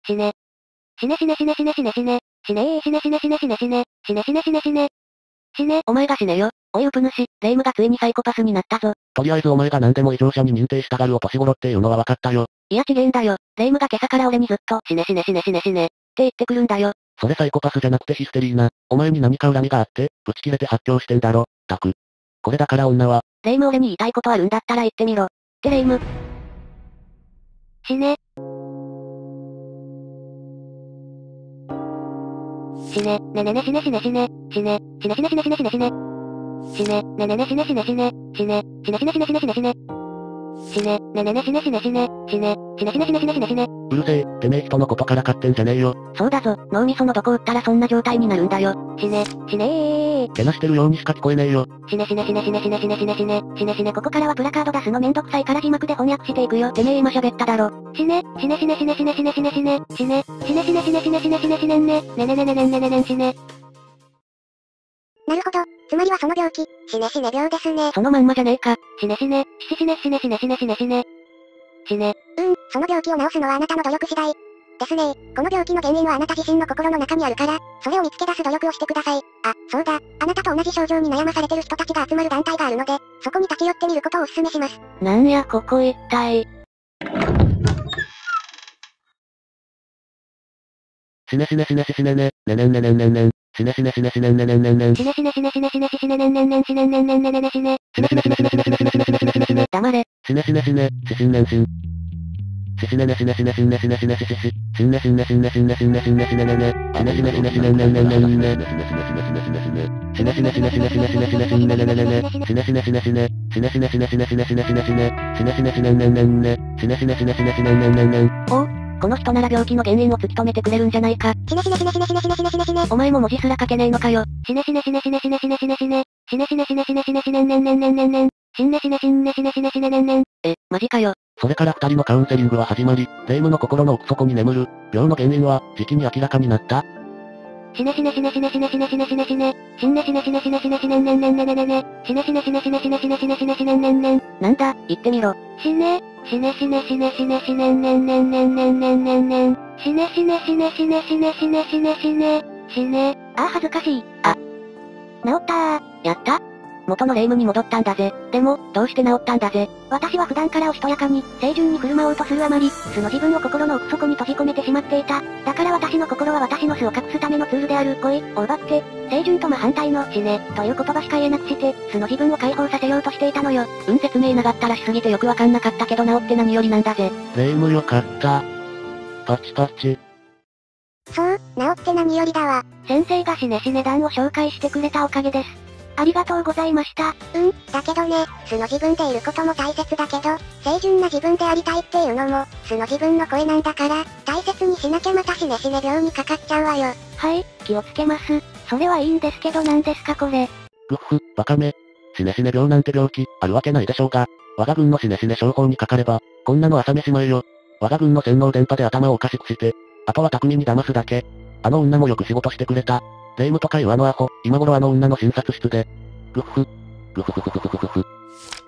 死ね。死ね死ね死ね死ね死ね死ね。死ね死ね死ね死ね死ね死ね。死ね死ね死ね死ね。死ね。お前が死ねよ。おいウプ主、霊夢がついにサイコパスになったぞ。 とりあえずお前が何でも異常者に認定したがるお年頃っていうのは分かったよ。 いやちげえんだよ。霊夢が今朝から俺にずっと、死ね死ね死ね死ね死ね。って言ってくるんだよ。 それサイコパスじゃなくてヒステリーな。お前に何か恨みがあって、ぶち切れて発狂してんだろ。たく。これだから女は。 霊夢俺に言いたいことあるんだったら言ってみろ。って霊夢。死ね。死ね、ねねね死ね死ね死ね、死ね、死ね死ね死ね死ね死ね死ね。死ね、ねねね死ね死ね死ね、死ね、死ね死ね死ね死ね死ね死ね。死ね、ねねね死ね死ね死ね、死ね、死ね死ね死ね死ね死ね死ね。 うるせえ、てめえ人のことから買ってんじゃねえよ。 そうだぞ、脳みそのどこ打ったらそんな状態になるんだよ。死ね、死ねー。 けなしてるようにしか聞こえねえよ。 死ね死ね死ね死ね死ね死ね死ね死ね、死ね死ねここからはプラカード出すのめんどくさいから字幕で翻訳していくよ。てめえ今喋っただろ。死ね、死ね死ね死ね死ね死ね死ね死ね、死ね、死ね死ね死ね死ね死ね死ね死ねんね、ねねねねねねねね死ね。なるほど。つまりはその病気、死ね死ね病ですね。そのまんまじゃねえか。死ね死ね、死ね死ね死ね死ね死ね死ね。死ね。その病気を治すのはあなたの努力次第。ですね。この病気の原因はあなた自身の心の中にあるから、それを見つけ出す努力をしてください。あ、そうだ。あなたと同じ症状に悩まされてる人たちが集まる団体があるので、そこに立ち寄ってみることをお勧めします。なんやここ一体。 死ね死ね死ね死ねね、ねねんねねんねんねん。死ね死ね死ね死ねんねねんねんねん。 死ね死ね死ね死ね死ね死ねねんねんねん死ねんねんねんねんねん死ね。 死ね死ね死ね死ね死ね死ね死ね死ね死ね死ね死ね。 黙れ。 死ね死ね死ね、死死んねん死ん。死死ねね死ね死ね死ね死ね死ね死死死。死んね死んね死んね死んね死んね死んね死ねねね。死ね死ね死ね死ねねねねねね。死ね死ね死ね死ね死ね死ね。死ね死ね死ね死ね死ね死ね死ね死ねねねねね。死ね死ね死ね死ね。死ね死ね死ね死ね死ね死ね死ね死ね。死ね死ね死ねねねね。死ね死ね死ね死ね死ねねねね。 おう、この人なら病気の原因を突き止めてくれるんじゃないか。死ね死ね死ね死ね死ね死ね死ね死ね死ね。お前も文字すら書けねえのかよ。死ね死ね死ね死ね死ね死ね死ね死ね。死ね死ね死ね死ね死ね死ねねんねんねんねんねん。死んね死ね死んね死ね死ね死ねねんねん。マジかよ。 それから二人のカウンセリングは始まり、霊夢の心の奥底に眠る、病の原因は、時期に明らかになった。 死ね死ね死ね死ね死ね死ね死ね死ね死ね。死んね死ね死ね死ね死ね死ねねんねんねねねね。死ね死ね死ね死ね死ね死ね死ね死ね死ねねんねん。なんだ、言ってみろ。死ね、死ね死ね死ね死ね死ねねんねんねんねんねんねんねん。死ね死ね死ね死ね死ね死ね死ね死ね。死ね。あー恥ずかしい。あ。治ったー。やった。元の霊夢に戻ったんだぜ。でも、どうして治ったんだぜ。私は普段からおしとやかに、清純に振る舞おうとするあまり、素の自分を心の奥底に閉じ込めてしまっていた。だから私の心は私の素を隠すためのツールである恋を奪って、清純と真反対の死ね、という言葉しか言えなくして、素の自分を解放させようとしていたのよ。説明長ったらしすぎてよくわかんなかったけど治って何よりなんだぜ。 霊夢よかった。パチパチ。 そう、治って何よりだわ。先生が死ね死ね団を紹介してくれたおかげです。ありがとうございました。だけどね、素の自分でいることも大切だけど、清純な自分でありたいっていうのも、素の自分の声なんだから、大切にしなきゃまた死ね死ね病にかかっちゃうわよ。はい、気をつけます。それはいいんですけど何ですかこれ。 グッフ、バカめ。死ね死ね病なんて病気、あるわけないでしょうが。我が軍の死ね死ね商法にかかれば、こんなの朝飯前よ。我が軍の洗脳電波で頭をおかしくして、あとは巧みに騙すだけ。あの女もよく仕事してくれた。霊夢とかいうあのアホ、今頃あの女の診察室で。グッフ。グフフフフフフフ。